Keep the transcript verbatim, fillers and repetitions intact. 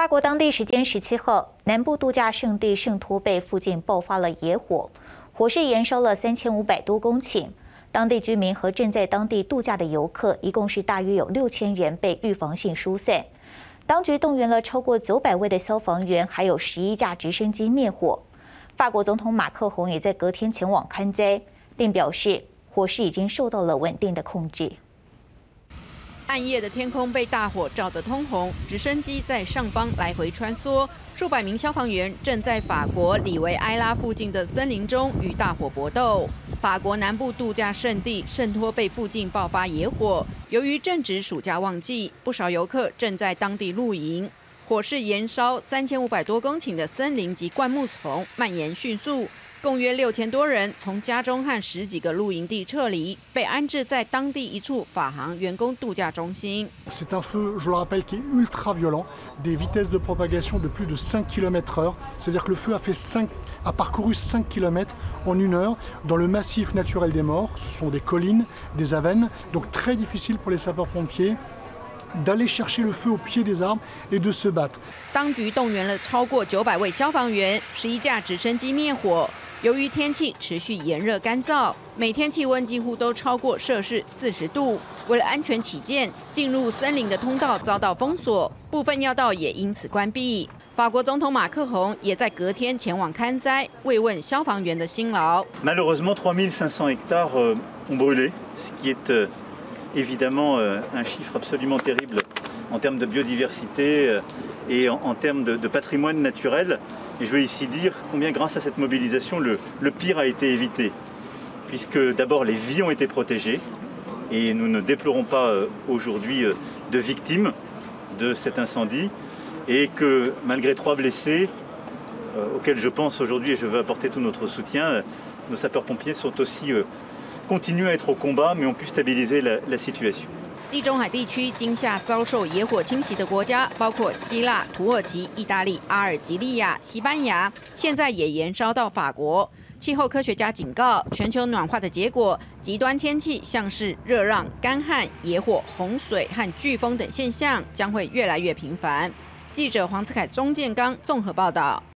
法国当地时间十七号，南部度假胜地圣托贝附近爆发了野火，火势延烧了三千五百多公顷。当地居民和正在当地度假的游客，一共是大约有六千人被预防性疏散。当局动员了超过九百位的消防员，还有十一架直升机灭火。法国总统马克宏也在隔天前往勘灾，并表示火势已经受到了稳定的控制。 暗夜的天空被大火照得通红，直升机在上方来回穿梭，数百名消防员正在法国里维埃拉附近的森林中与大火搏斗。法国南部度假胜地圣托贝附近爆发野火，由于正值暑假旺季，不少游客正在当地露营。火势延烧三千五百多公顷的森林及灌木丛，蔓延迅速。 共约六千多人从家中和十几个露营地撤离，被安置在当地一处法航员工度假中心。 C'est un feu, je le rappelle, qui est ultra violent, des vitesses de propagation de plus de cinq kilomètres heure. C'est-à-dire que le feu a fait cinq, a parcouru cinq kilomètres en une heure dans le massif naturel des morts. Ce sont des collines, des avennes, donc très difficile pour les sapeurs-pompiers. d'aller chercher le feu au pied des arbres et de se battre. 当局动员了超过九百位消防员，十一架直升机灭火。由于天气持续炎热干燥，每天气温几乎都超过摄氏四十度。为了安全起见，进入森林的通道遭到封锁，部分要道也因此关闭。法国总统马克宏也在隔天前往勘灾，慰问消防员的辛劳。 Malheureusement, trois mille cinq cents hectares ont brûlé, ce qui est évidemment un chiffre absolument terrible en termes de biodiversité et en, en termes de, de patrimoine naturel. Et je veux ici dire combien, grâce à cette mobilisation, le, le pire a été évité, puisque d'abord les vies ont été protégées et nous ne déplorons pas aujourd'hui de victimes de cet incendie, et que malgré trois blessés, euh, auxquels je pense aujourd'hui et je veux apporter tout notre soutien, nos sapeurs-pompiers sont aussi euh, continuent à être au combat, mais ont pu stabiliser la, la situation. 地中海地区今夏遭受野火侵袭的国家包括希腊、土耳其、意大利、阿尔及利亚、西班牙，现在也延烧到法国。气候科学家警告，全球暖化的结果，极端天气像是热浪、干旱、野火、洪水和飓风等现象将会越来越频繁。记者黄子凯、钟建刚综合报道。